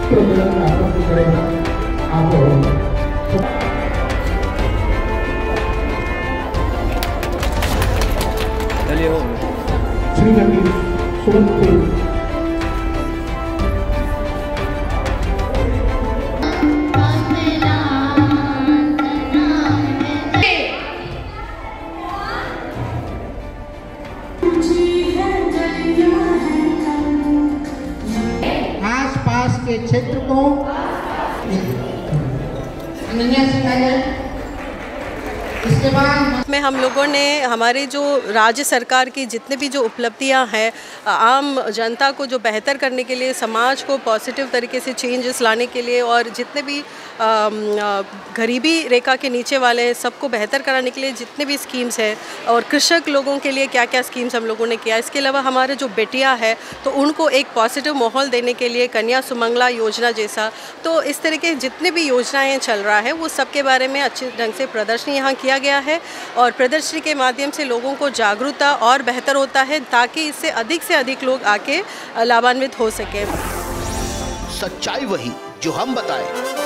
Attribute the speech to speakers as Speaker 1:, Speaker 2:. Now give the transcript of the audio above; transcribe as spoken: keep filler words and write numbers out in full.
Speaker 1: चलिए हो
Speaker 2: श्रीमती सुमंती आस पास के क्षेत्र को इसके बाद
Speaker 3: में हम लोगों ने हमारे जो राज्य सरकार की जितने भी जो उपलब्धियां हैं आम जनता को जो बेहतर करने के लिए, समाज को पॉजिटिव तरीके से चेंजेस लाने के लिए और जितने भी गरीबी रेखा के नीचे वाले हैं सबको बेहतर कराने के लिए जितने भी स्कीम्स हैं और कृषक लोगों के लिए क्या क्या स्कीम्स हम लोगों ने किया। इसके अलावा हमारे जो बेटियां हैं तो उनको एक पॉजिटिव माहौल देने के लिए कन्या सुमंगला योजना जैसा, तो इस तरह के जितने भी योजनाएं चल रहा है वो सब के बारे में अच्छे ढंग से प्रदर्शनी यहाँ किया गया है और प्रदर्शनी के माध्यम से लोगों को जागरूकता और बेहतर होता है ताकि इससे अधिक से अधिक लोग आके लाभान्वित हो सके।
Speaker 4: सच्चाई वही जो हम बताएं।